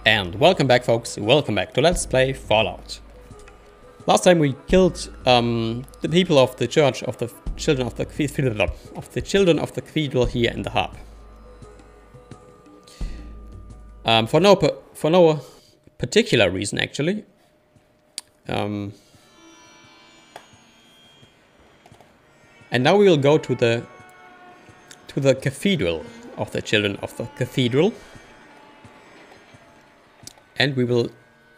And welcome back, folks. Welcome back to Let's Play Fallout. Last time we killed the people of the Church of the Children of the Cathedral here in the hub. For no particular reason, actually. And now we will go to the Cathedral of the Children of the Cathedral. And we will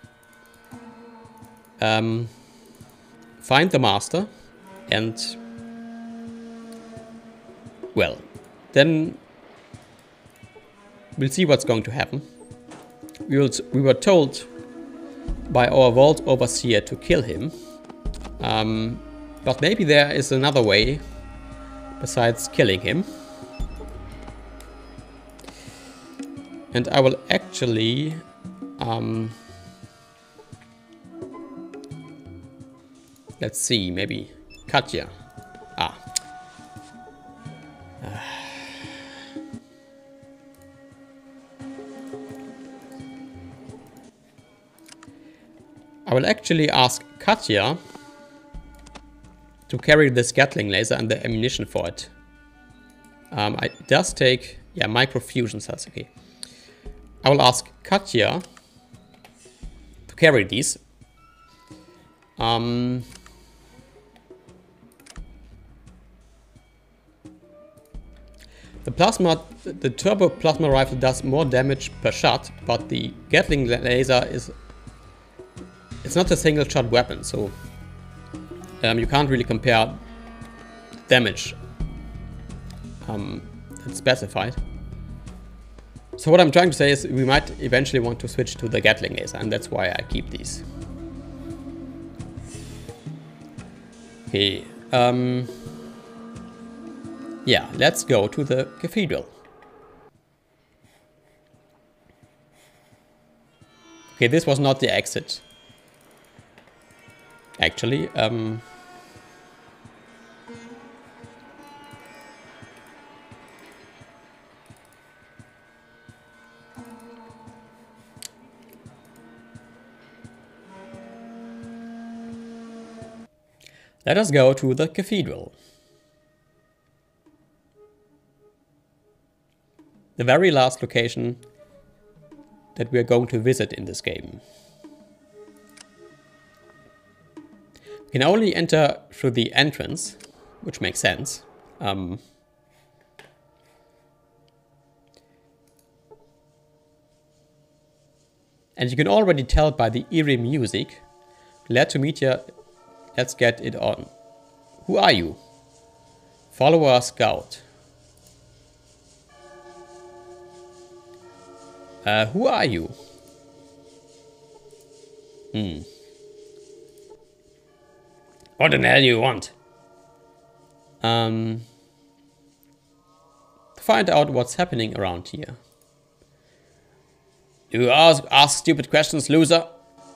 find the master and, well, then we'll see what's going to happen. We were told by our vault overseer to kill him, but maybe there is another way besides killing him. And I will actually let's see, maybe Katya. I will actually ask Katya to carry this Gatling laser and the ammunition for it. It does take, yeah, microfusion cells, okay. I will ask Katya to carry these. The turbo plasma rifle does more damage per shot, but the Gatling laser it's not a single shot weapon, so you can't really compare damage that's specified. So what I'm trying to say is we might eventually want to switch to the Gatling laser, and that's why I keep these. Okay, yeah, let's go to the Cathedral. Okay, this was not the exit. Actually, let us go to the Cathedral. The very last location that we are going to visit in this game. We can only enter through the entrance, which makes sense. And you can already tell by the eerie music. Glad to meet you. Let's get it on. Who are you? Follower scout. Who are you? What the hell do you want? To find out what's happening around here. You ask stupid questions, loser.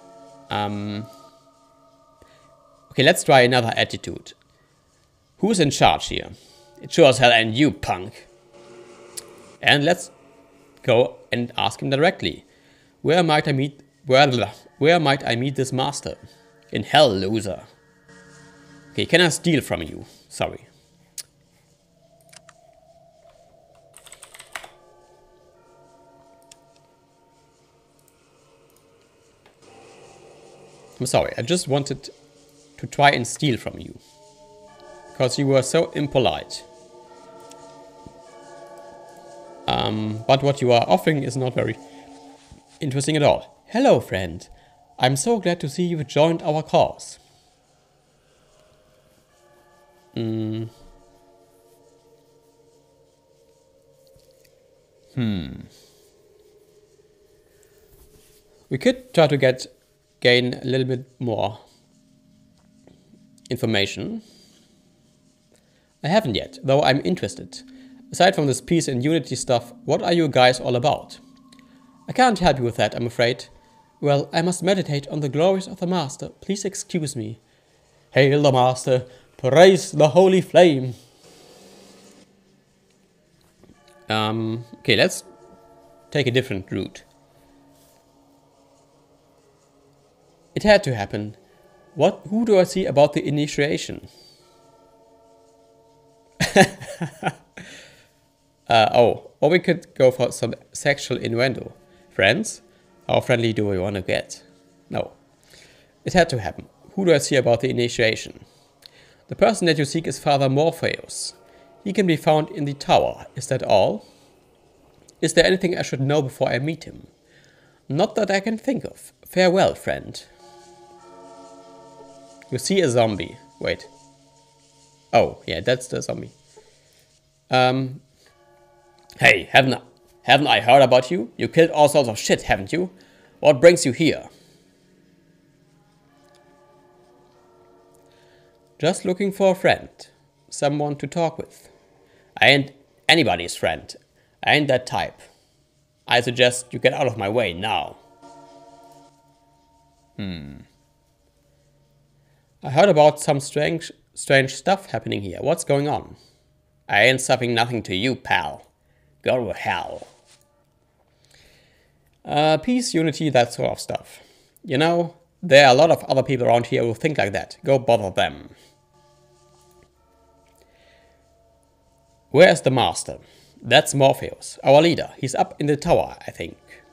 Okay, let's try another attitude. Who's in charge here? It sure as hell ain't you, punk. And let's go and ask him directly. Where might I meet this master? In hell, loser. Okay, can I steal from you? Sorry. I'm sorry, I just wanted to try and steal from you. Because you were so impolite. But what you are offering is not very interesting at all. Hello, friend. I'm so glad to see you've joined our cause. We could try to gain a little bit more information. I haven't yet, though I'm interested. Aside from this peace and unity stuff, what are you guys all about? I can't help you with that, I'm afraid. Well, I must meditate on the glories of the Master. Please excuse me. Hail the Master! Praise the holy flame! Okay, let's take a different route. It had to happen. Who do I see about the initiation? Or we could go for some sexual innuendo. Friends? How friendly do we want to get? No. It had to happen. Who do I see about the initiation? The person that you seek is Father Morpheus. He can be found in the tower. Is that all? Is there anything I should know before I meet him? Not that I can think of. Farewell, friend. You see a zombie. Wait. Oh, yeah, that's the zombie. Hey, haven't I heard about you? You killed all sorts of shit, haven't you? What brings you here? Just looking for a friend. Someone to talk with. I ain't anybody's friend. I ain't that type. I suggest you get out of my way now. I heard about some strange stuff happening here. What's going on? I ain't stopping nothing to you, pal. Go to hell. Peace, unity, that sort of stuff. You know, there are a lot of other people around here who think like that. Go bother them. Where's the master? That's Morpheus, our leader. He's up in the tower, I think.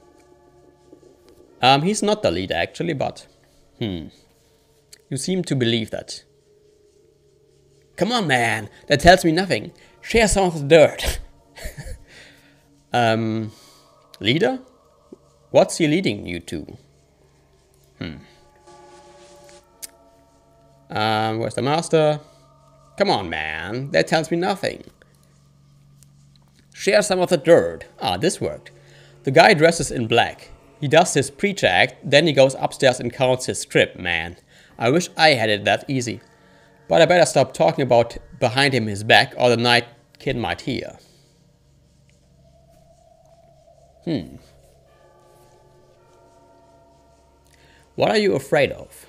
He's not the leader actually, but... You seem to believe that. Come on, man. That tells me nothing. Share some of the dirt. Leader? What's he leading you to? Where's the master? Come on, man. That tells me nothing. Share some of the dirt. Ah, this worked. The guy dresses in black. He does his preacher act, then he goes upstairs and counts his script, man. I wish I had it that easy. But I better stop talking about behind him his back or the night kid might hear. What are you afraid of?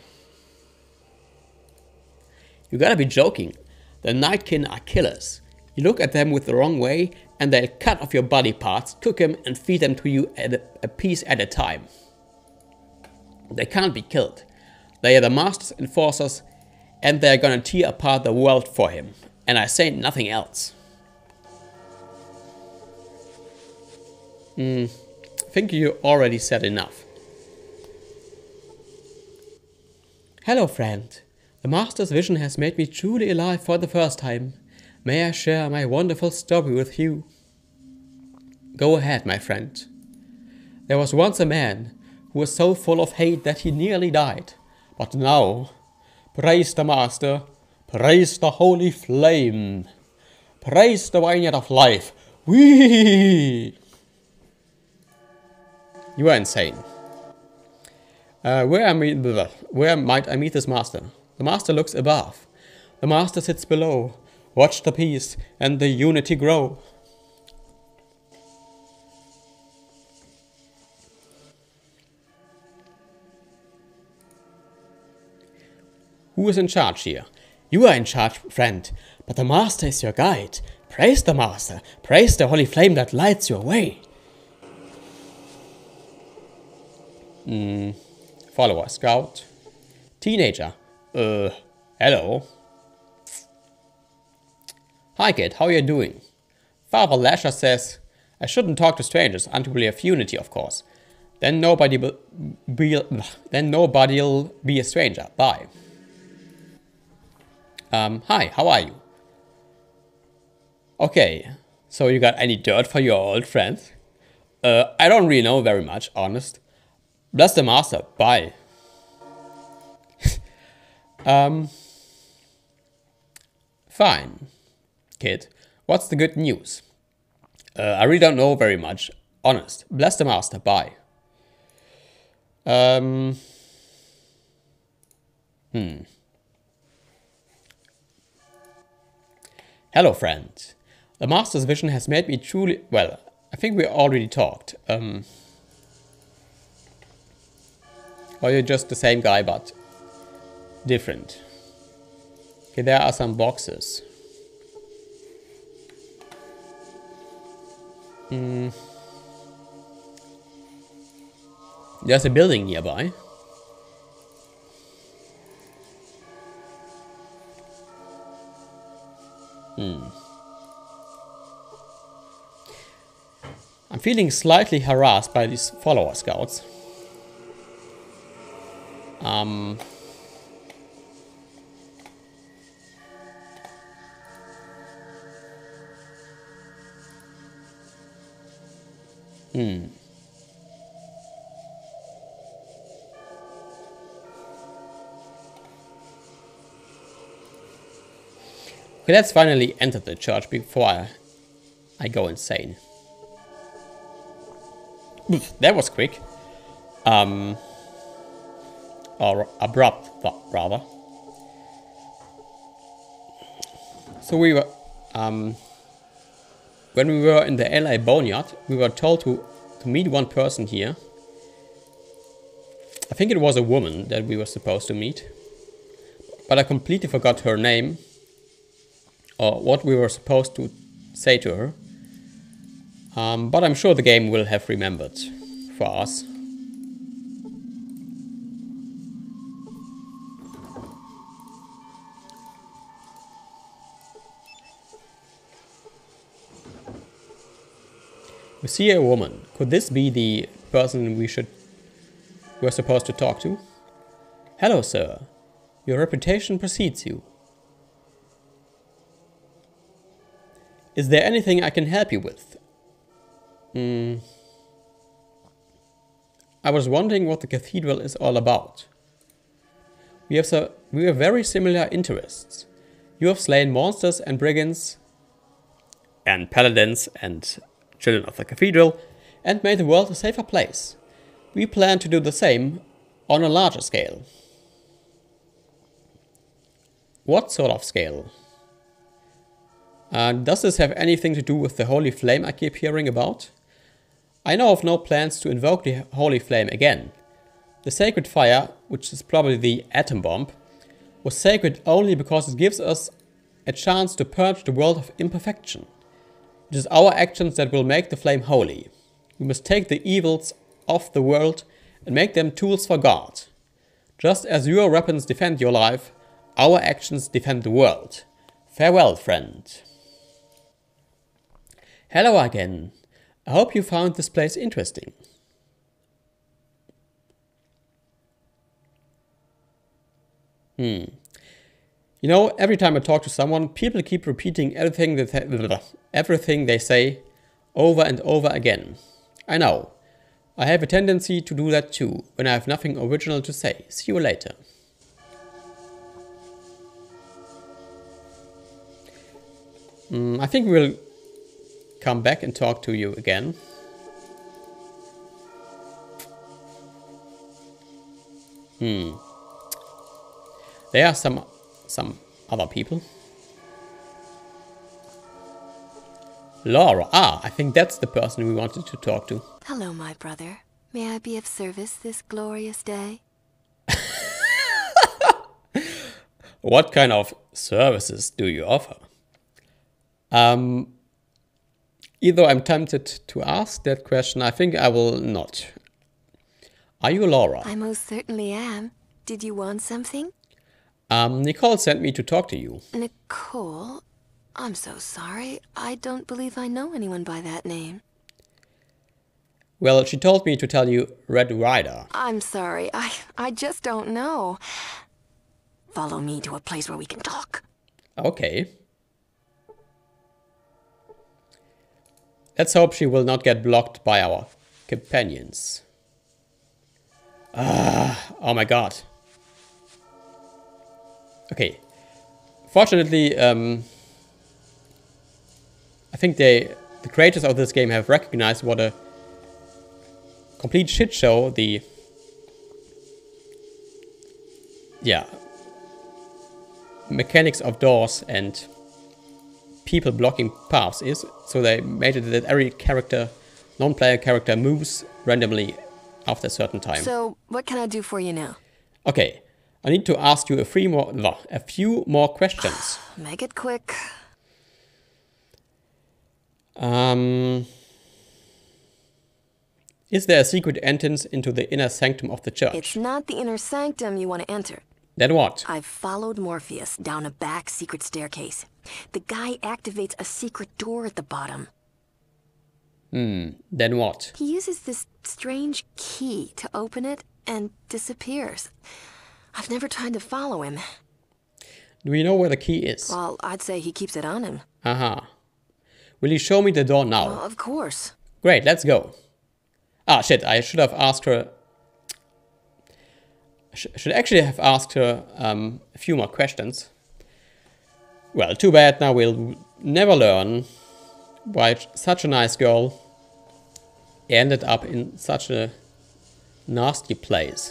You gotta be joking. The Nightkin are killers. You look at them with the wrong way and they'll cut off your body parts, cook them and feed them to you a piece at a time. They can't be killed. They are the master's enforcers and they're gonna tear apart the world for him. And I say nothing else. I think you already said enough. Hello, friend. The master's vision has made me truly alive for the first time. May I share my wonderful story with you? Go ahead, my friend. There was once a man who was so full of hate that he nearly died. But now, praise the master, praise the holy flame, praise the vineyard of life. Whee! You are insane. Where might I meet this master? The master looks above. The master sits below. Watch the peace and the unity grow. Who is in charge here? You are in charge, friend, but the master is your guide. Praise the master. Praise the holy flame that lights your way. Follower, scout, teenager. Hello. Hi kid, how are you doing? Father Lasher says I shouldn't talk to strangers until we have unity, of course. Then nobody'll be a stranger. Bye. Hi, how are you? Okay, so you got any dirt for your old friends? I don't really know very much, honest. Bless the master. Bye. Fine. Kid, what's the good news? I really don't know very much. Honest. Bless the master. Bye. Hello, friend. The master's vision has made me truly... Well, I think we already talked. Or you're just the same guy, but different. Okay, there are some boxes. There's a building nearby. I'm feeling slightly harassed by these follower scouts. Okay, let's finally enter the church before I go insane. Oof, that was quick. Or abrupt, rather. So we were, when we were in the LA boneyard, we were told to meet one person here. I think it was a woman that we were supposed to meet. But I completely forgot her name. Or what we were supposed to say to her. But I'm sure the game will have remembered for us. We see a woman. Could this be the person we're supposed to talk to? Hello, sir. Your reputation precedes you. Is there anything I can help you with? I was wondering what the cathedral is all about. We have very similar interests. You have slain monsters and brigands, and paladins and children of the cathedral, and made the world a safer place. We plan to do the same on a larger scale. What sort of scale? Does this have anything to do with the holy flame I keep hearing about? I know of no plans to invoke the holy flame again. The sacred fire, which is probably the atom bomb, was sacred only because it gives us a chance to purge the world of imperfection. It is our actions that will make the flame holy. We must take the evils of the world and make them tools for God. Just as your weapons defend your life, our actions defend the world. Farewell, friend. Hello again. I hope you found this place interesting. You know, every time I talk to someone, people keep repeating everything they say over and over again. I know. I have a tendency to do that too, when I have nothing original to say. See you later. I think we'll come back and talk to you again. There are some other people. Laura. Ah, I think that's the person we wanted to talk to. Hello, my brother. May I be of service this glorious day? What kind of services do you offer? Either I'm tempted to ask that question, I think I will not. Are you Laura? I most certainly am. Did you want something? Nicole sent me to talk to you. Nicole? I'm so sorry. I don't believe I know anyone by that name. Well, she told me to tell you Red Rider. I'm sorry. I just don't know. Follow me to a place where we can talk. Okay. Let's hope she will not get blocked by our companions. Oh my god. Okay. Fortunately, I think the creators of this game have recognized what a complete shit show the mechanics of doors and people blocking paths is, so they made it that every character, non-player character, moves randomly after a certain time. So, what can I do for you now? Okay, I need to ask you a few more questions. Make it quick. Is there a secret entrance into the inner sanctum of the church? It's not the inner sanctum you want to enter. Then what? I've followed Morpheus down a back secret staircase. The guy activates a secret door at the bottom. Then what? He uses this strange key to open it and disappears. I've never tried to follow him. Do we know where the key is? Well, I'd say he keeps it on him. Aha. Will you show me the door now? Well, of course. Great, let's go. Ah, shit, I should have asked her... Should actually have asked her a few more questions. Well, too bad, now we'll never learn why such a nice girl ended up in such a nasty place.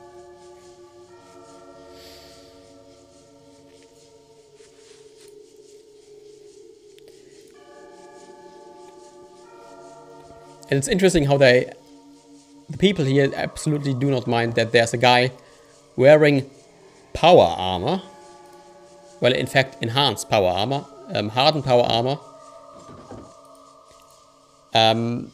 And it's interesting how the people here absolutely do not mind that there's a guy wearing power armor. Well, in fact, enhanced power armor, hardened power armor. And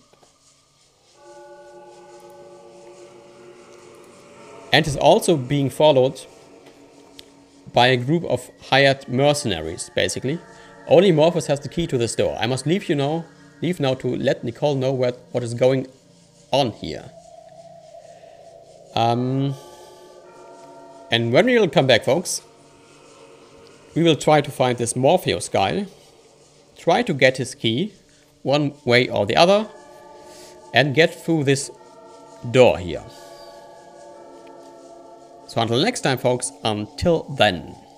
is also being followed by a group of hired mercenaries, basically. Only Morpheus has the key to this door. I must leave now to let Nicole know what is going on here. And when we will come back, folks, we will try to find this Morpheus guy, try to get his key, one way or the other, and get through this door here. So until next time, folks, until then.